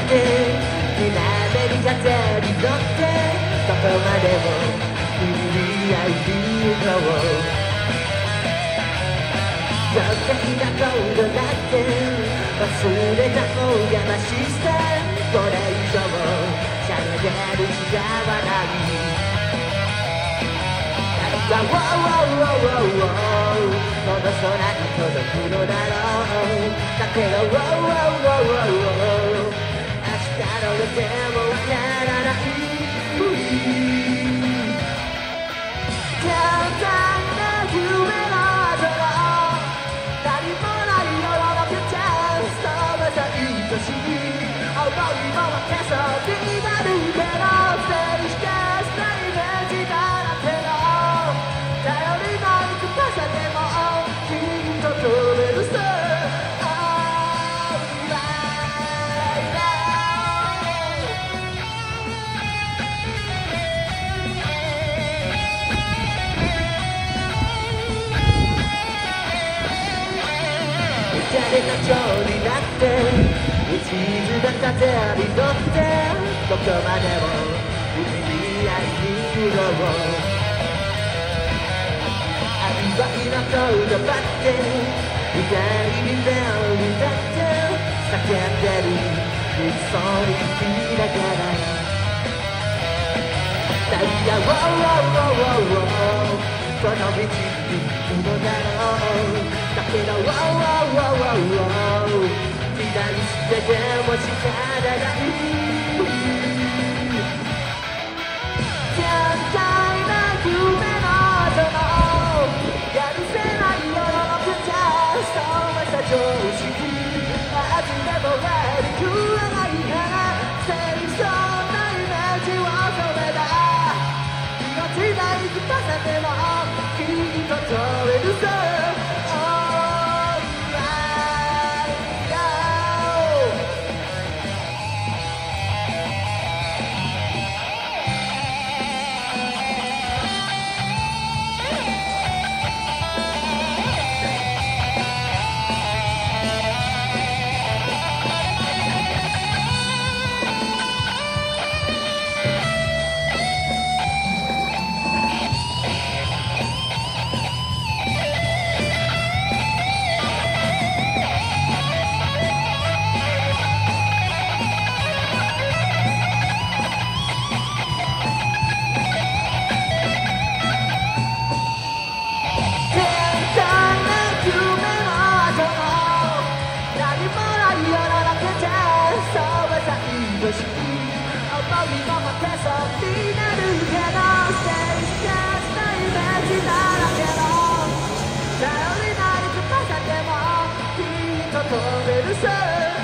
って船目に風に乗ってどこまでも巡り合いに行こう。どんな日が今度だって忘れた方がましさ。これ以上しゃべる時間はない。この空に届くのだろう。だけど明日の予定もわからない。簡単な夢の後の何もないようなフューチャー。そうはさ愛しい思いも消そうになるけど静止化したイメージだらけの頼りない翼でもきっと飛べるさ。誰が蝶になって一途な風に乗ってどこまでも海に会いに行こう。曖昧な言葉って意外に便利だって叫んでる理想に聞きながらダイヤこの道に行くのだろう。だけど左してでも仕方ない。簡単な夢の後のやるせないようなフューチャー。そうはさ常識はずでも悪くはないから清楚なイメージを染めた命ない翼でもきっと飛べるさ。思いも負けそうになるけど静止化したイメージだらけの頼りない翼でもきっと飛べるさ。